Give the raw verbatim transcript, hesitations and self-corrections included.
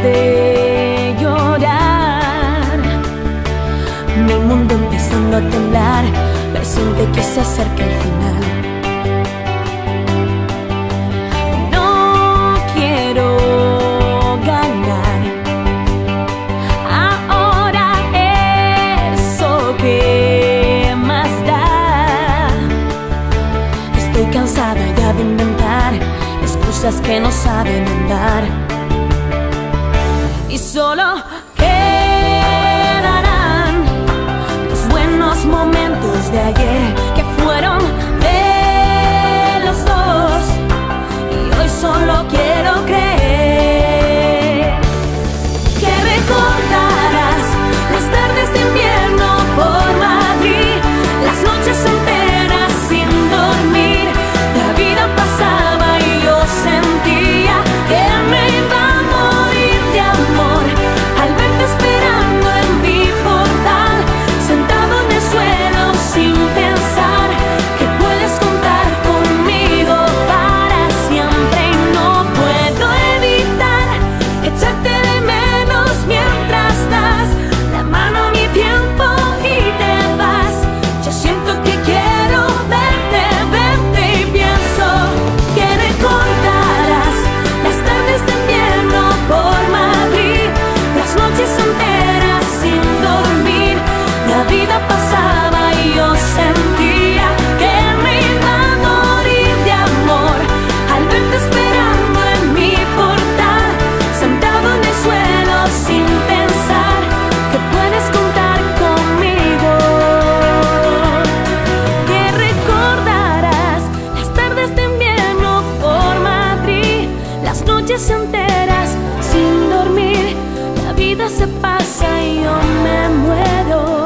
de llorar, mi mundo empezando a temblar, presiente que se acerca el final. No quiero ganar ahora, eso que más da. Estoy cansada ya de inventar excusas que no saben andar, y solo quedarán los buenos momentos de ayer que fueron de los dos, y hoy solo quiero creer que recordarás las tardes de invierno por Madrid, las noches enteras sin dormir. La vida pasaba y yo sentía que me iba a morir de amor al verte esperando en mi portal, sentado en el suelo sin pensar que puedes contar conmigo para siempre, y no puedo evitar echarte de menos mientras das la mano a mi tiempo y te vas. Yo siento que quiero verte, verte, y pienso que recordarás las tardes de invierno por Madrid, las noches enteras sin dormir. La vida pasaba y yo sentía que me iba a morir de amor al verte esperando en mi portal, sentado en el suelo sin pensar que puedes contar conmigo. Que recordarás las tardes de invierno por Madrid, las noches enteras sin dormir. La vida se pasa y yo me muero.